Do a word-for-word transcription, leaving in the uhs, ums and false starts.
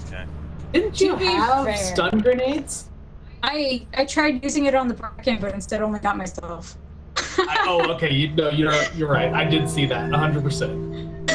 Okay. Didn't you To be have fair. stun grenades? I I tried using it on the Bracken, but instead only got myself. I, oh, okay. You, no, you're you're right. I did see that. one hundred percent.